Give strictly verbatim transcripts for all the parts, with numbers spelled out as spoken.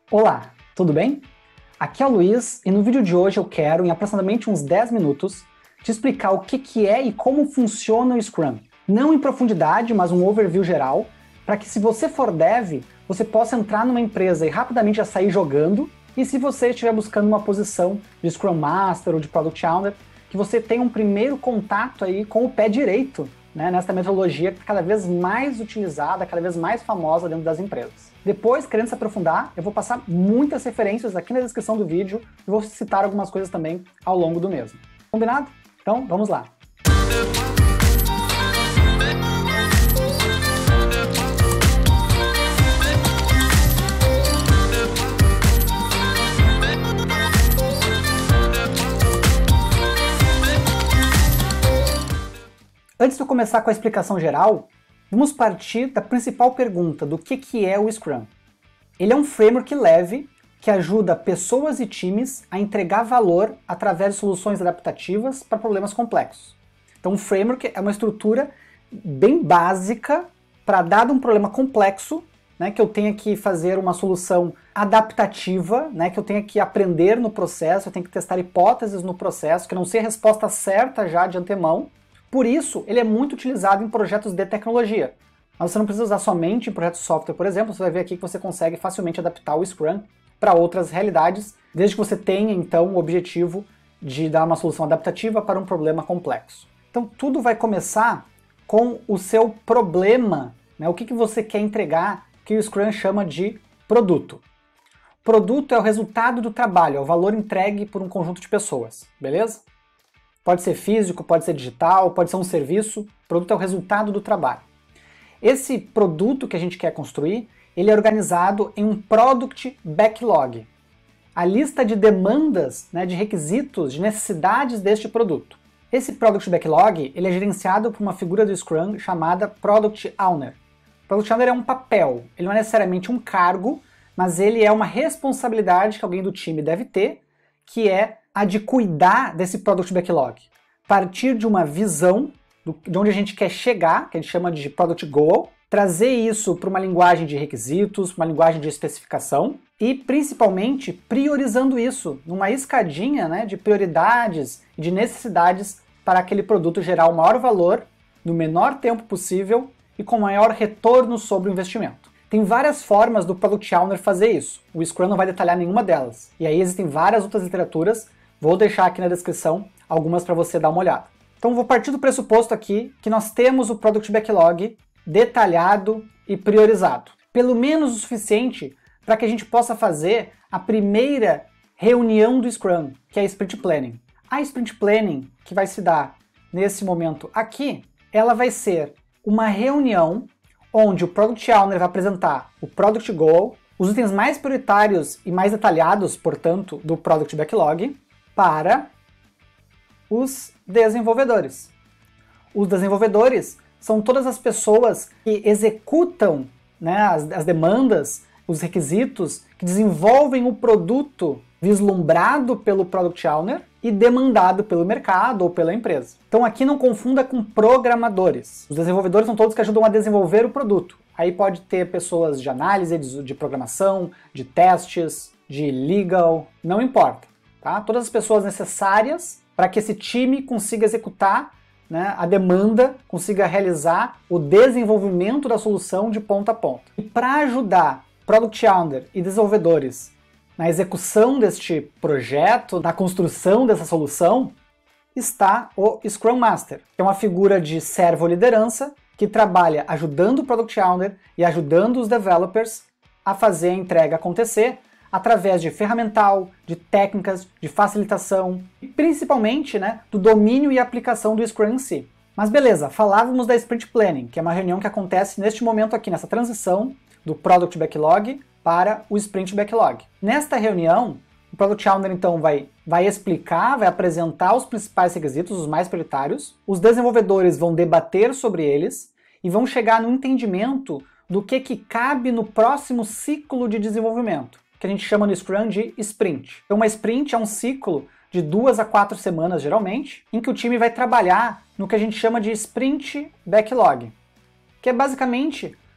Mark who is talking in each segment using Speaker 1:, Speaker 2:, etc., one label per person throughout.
Speaker 1: Olá, tudo bem? Aqui é o Luiz e no vídeo de hoje eu quero, em aproximadamente uns dez minutos, te explicar o que, que é e como funciona o Scrum. Não em profundidade, mas um overview geral, para que se você for dev, você possa entrar numa empresa e rapidamente já sair jogando, e se você estiver buscando uma posição de Scrum Master ou de Product Owner, que você tenha um primeiro contato aí com o pé direito, né, nessa metodologia que é cada vez mais utilizada, cada vez mais famosa dentro das empresas. Depois, querendo se aprofundar, eu vou passar muitas referências aqui na descrição do vídeo e vou citar algumas coisas também ao longo do mesmo. Combinado? Então, vamos lá! Antes de eu começar com a explicação geral, vamos partir da principal pergunta do que, que é o Scrum. Ele é um framework leve que ajuda pessoas e times a entregar valor através de soluções adaptativas para problemas complexos. Então, um framework é uma estrutura bem básica para, dado um problema complexo, né, que eu tenha que fazer uma solução adaptativa, né, que eu tenha que aprender no processo, eu tenho que testar hipóteses no processo, que não seja a resposta certa já de antemão. Por isso, ele é muito utilizado em projetos de tecnologia. Mas você não precisa usar somente em projetos de software, por exemplo, você vai ver aqui que você consegue facilmente adaptar o Scrum para outras realidades, desde que você tenha, então, o objetivo de dar uma solução adaptativa para um problema complexo. Então, tudo vai começar com o seu problema, né? O que, que você quer entregar, que o Scrum chama de produto. Produto é o resultado do trabalho, é o valor entregue por um conjunto de pessoas, beleza? Pode ser físico, pode ser digital, pode ser um serviço. O produto é o resultado do trabalho. Esse produto que a gente quer construir, ele é organizado em um Product Backlog. A lista de demandas, né, de requisitos, de necessidades deste produto. Esse Product Backlog, ele é gerenciado por uma figura do Scrum chamada Product Owner. Product Owner é um papel, ele não é necessariamente um cargo, mas ele é uma responsabilidade que alguém do time deve ter, que é a de cuidar desse Product Backlog. Partir de uma visão do, de onde a gente quer chegar, que a gente chama de Product Goal, trazer isso para uma linguagem de requisitos, uma linguagem de especificação e, principalmente, priorizando isso numa escadinha, né, de prioridades e de necessidades para aquele produto gerar o maior valor no menor tempo possível e com maior retorno sobre o investimento. Tem várias formas do Product Owner fazer isso. O Scrum não vai detalhar nenhuma delas. E aí existem várias outras literaturas. Vou deixar aqui na descrição algumas para você dar uma olhada. Então vou partir do pressuposto aqui que nós temos o Product Backlog detalhado e priorizado. Pelo menos o suficiente para que a gente possa fazer a primeira reunião do Scrum, que é a Sprint Planning. A Sprint Planning, que vai se dar nesse momento aqui, ela vai ser uma reunião onde o Product Owner vai apresentar o Product Goal, os itens mais prioritários e mais detalhados, portanto, do Product Backlog, para os desenvolvedores. Os desenvolvedores são todas as pessoas que executam, né, as, as demandas, os requisitos, que desenvolvem o produto vislumbrado pelo Product Owner e demandado pelo mercado ou pela empresa. Então aqui não confunda com programadores. Os desenvolvedores são todos que ajudam a desenvolver o produto. Aí pode ter pessoas de análise, de, de programação, de testes, de legal, não importa. Tá? Todas as pessoas necessárias para que esse time consiga executar, né, a demanda, consiga realizar o desenvolvimento da solução de ponta a ponta. E para ajudar Product Owner e desenvolvedores na execução deste projeto, na construção dessa solução, está o Scrum Master, que é uma figura de servo-liderança que trabalha ajudando o Product Owner e ajudando os developers a fazer a entrega acontecer através de ferramental, de técnicas, de facilitação e principalmente, né, do domínio e aplicação do Scrum em si. Mas beleza, falávamos da Sprint Planning, que é uma reunião que acontece neste momento aqui, nessa transição do Product Backlog para o Sprint Backlog. Nesta reunião, o Product Owner então vai, vai explicar, vai apresentar os principais requisitos, os mais prioritários, os desenvolvedores vão debater sobre eles e vão chegar no entendimento do que, que cabe no próximo ciclo de desenvolvimento, que a gente chama no Scrum de Sprint. Então uma Sprint é um ciclo de duas a quatro semanas, geralmente, em que o time vai trabalhar no que a gente chama de Sprint Backlog, que é basicamente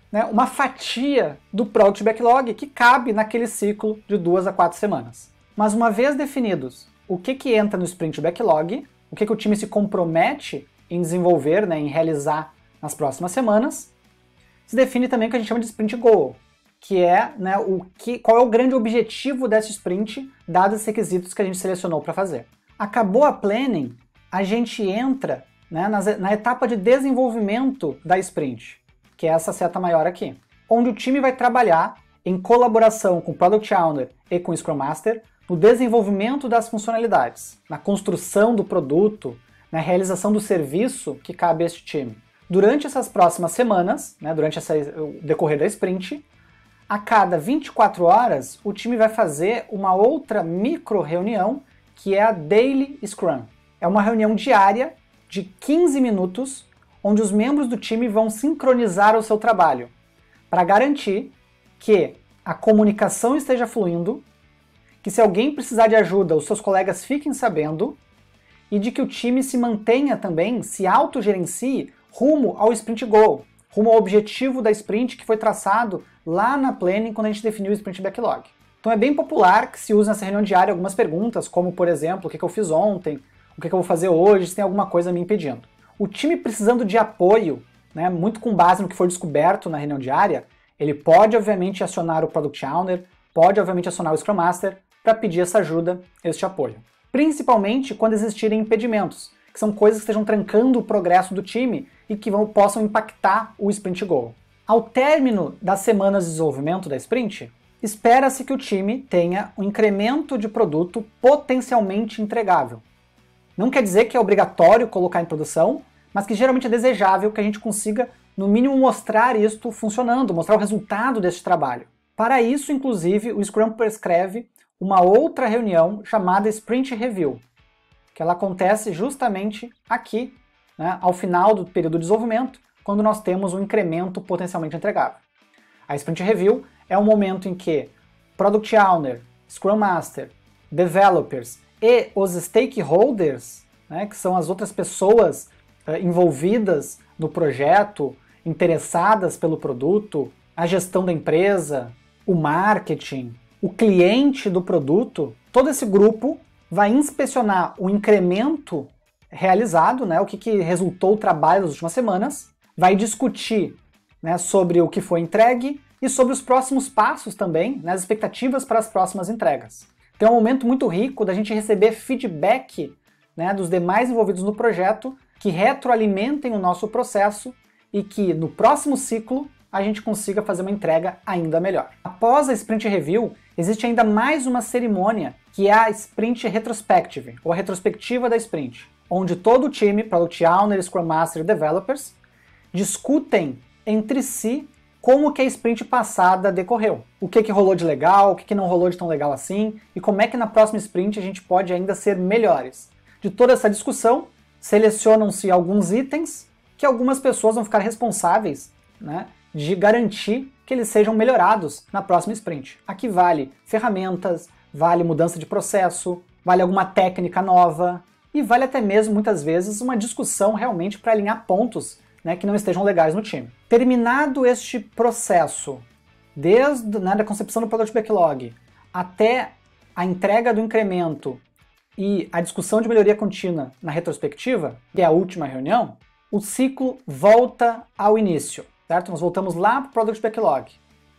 Speaker 1: né, uma fatia do Product Backlog que cabe naquele ciclo de duas a quatro semanas. Mas uma vez definidos o que, que entra no Sprint Backlog, o que, que o time se compromete em desenvolver, né, em realizar nas próximas semanas, se define também o que a gente chama de Sprint Goal, que é, né, o que, qual é o grande objetivo dessa sprint, dados os requisitos que a gente selecionou para fazer. Acabou a planning, a gente entra, né, na, na etapa de desenvolvimento da sprint, que é essa seta maior aqui, onde o time vai trabalhar em colaboração com o Product Owner e com o Scrum Master no desenvolvimento das funcionalidades, na construção do produto, na realização do serviço que cabe a este time. Durante essas próximas semanas, né, durante essa, o decorrer da sprint, a cada vinte e quatro horas o time vai fazer uma outra micro reunião que é a Daily Scrum. É uma reunião diária de quinze minutos onde os membros do time vão sincronizar o seu trabalho para garantir que a comunicação esteja fluindo, que se alguém precisar de ajuda, os seus colegas fiquem sabendo e de que o time se mantenha também, se autogerencie rumo ao Sprint Goal, rumo ao objetivo da sprint que foi traçado lá na planning quando a gente definiu o Sprint Backlog. Então é bem popular que se use nessa reunião diária algumas perguntas, como por exemplo, o que eu fiz ontem, o que eu vou fazer hoje, se tem alguma coisa me impedindo. O time precisando de apoio, né, muito com base no que for descoberto na reunião diária, ele pode obviamente acionar o Product Owner, pode obviamente acionar o Scrum Master para pedir essa ajuda, este apoio. Principalmente quando existirem impedimentos, que são coisas que estejam trancando o progresso do time e que vão, possam impactar o Sprint Goal. Ao término das semanas de desenvolvimento da sprint, espera-se que o time tenha um incremento de produto potencialmente entregável. Não quer dizer que é obrigatório colocar em produção, mas que geralmente é desejável que a gente consiga, no mínimo, mostrar isto funcionando, mostrar o resultado desse trabalho. Para isso, inclusive, o Scrum prescreve uma outra reunião chamada Sprint Review, que ela acontece justamente aqui, né, ao final do período de desenvolvimento, quando nós temos um incremento potencialmente entregável. A Sprint Review é um momento em que Product Owner, Scrum Master, Developers e os Stakeholders, né, que são as outras pessoas uh, envolvidas no projeto, interessadas pelo produto, a gestão da empresa, o marketing, o cliente do produto, todo esse grupo vai inspecionar o incremento realizado, né, o que, que resultou o trabalho das últimas semanas, vai discutir, né, sobre o que foi entregue e sobre os próximos passos também, né, as expectativas para as próximas entregas. Então é um momento muito rico da gente receber feedback, né, dos demais envolvidos no projeto que retroalimentem o nosso processo e que no próximo ciclo a gente consiga fazer uma entrega ainda melhor. Após a Sprint Review, existe ainda mais uma cerimônia que é a Sprint Retrospective, ou a retrospectiva da Sprint, onde todo o time, Product Owner, Scrum Master e Developers, discutem entre si como que a sprint passada decorreu. O que que rolou de legal, o que que não rolou de tão legal assim, e como é que na próxima sprint a gente pode ainda ser melhores. De toda essa discussão, selecionam-se alguns itens que algumas pessoas vão ficar responsáveis, né, de garantir que eles sejam melhorados na próxima sprint. Aqui vale ferramentas, vale mudança de processo, vale alguma técnica nova, e vale até mesmo, muitas vezes, uma discussão realmente para alinhar pontos, né, que não estejam legais no time. Terminado este processo, desde, né, da concepção do Product Backlog até a entrega do incremento e a discussão de melhoria contínua na retrospectiva, que é a última reunião, o ciclo volta ao início, certo? Nós voltamos lá para o Product Backlog.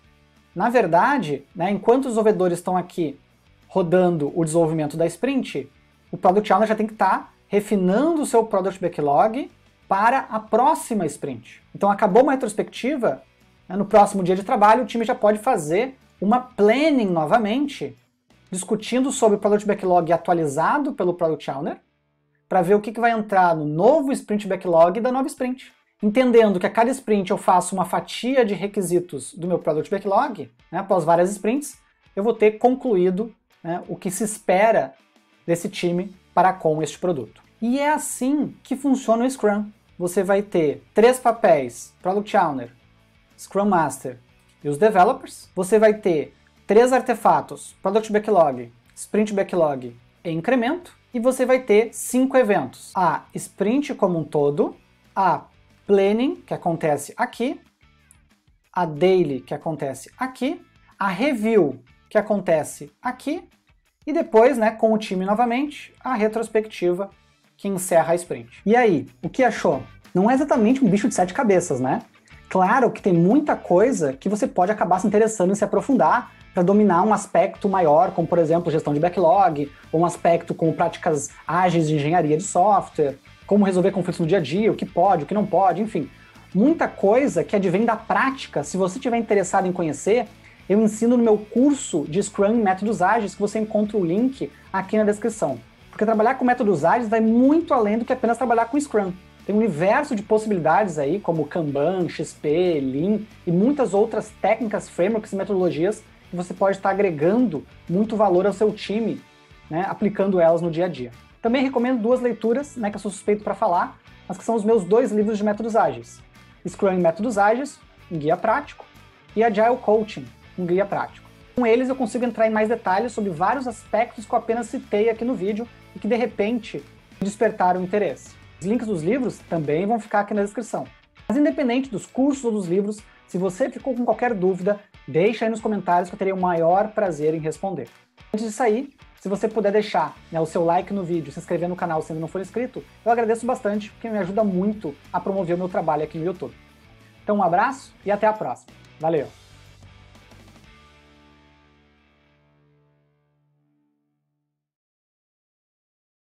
Speaker 1: Na verdade, né, enquanto os desenvolvedores estão aqui rodando o desenvolvimento da sprint, o Product Owner já tem que estar refinando o seu Product Backlog para a próxima sprint. Então acabou uma retrospectiva, né, no próximo dia de trabalho o time já pode fazer uma planning novamente, discutindo sobre o Product Backlog atualizado pelo Product Owner, para ver o que, que vai entrar no novo Sprint Backlog da nova sprint. Entendendo que a cada sprint eu faço uma fatia de requisitos do meu Product Backlog, né, após várias sprints, eu vou ter concluído, né, o que se espera desse time para com este produto. E é assim que funciona o Scrum. Você vai ter três papéis, Product Owner, Scrum Master e os Developers. Você vai ter três artefatos, Product Backlog, Sprint Backlog e Incremento. E você vai ter cinco eventos. A Sprint como um todo, a Planning, que acontece aqui, a daily, que acontece aqui, a review, que acontece aqui, e depois, né, com o time novamente, a retrospectiva, que encerra a sprint. E aí, o que achou? Não é exatamente um bicho de sete cabeças, né? Claro que tem muita coisa que você pode acabar se interessando em se aprofundar para dominar um aspecto maior, como por exemplo gestão de backlog, ou um aspecto como práticas ágeis de engenharia de software, como resolver conflitos no dia a dia, o que pode, o que não pode, enfim. Muita coisa que advém da prática. Se você estiver interessado em conhecer, eu ensino no meu curso de Scrum e Métodos Ágeis, que você encontra o link aqui na descrição. Porque trabalhar com métodos ágeis vai muito além do que apenas trabalhar com Scrum. Tem um universo de possibilidades aí, como Kanban, X P, Lean e muitas outras técnicas, frameworks e metodologias que você pode estar agregando muito valor ao seu time, né, aplicando elas no dia a dia. Também recomendo duas leituras, né, que eu sou suspeito para falar, mas que são os meus dois livros de métodos ágeis. Scrum e Métodos Ágeis, um guia prático, e Agile Coaching, um guia prático. Com eles eu consigo entrar em mais detalhes sobre vários aspectos que eu apenas citei aqui no vídeo e que de repente despertaram interesse. Os links dos livros também vão ficar aqui na descrição. Mas independente dos cursos ou dos livros, se você ficou com qualquer dúvida, deixa aí nos comentários que eu terei o maior prazer em responder. Antes de sair, se você puder deixar, né, o seu like no vídeo, se inscrever no canal se ainda não for inscrito, eu agradeço bastante, porque me ajuda muito a promover o meu trabalho aqui no YouTube. Então um abraço e até a próxima. Valeu!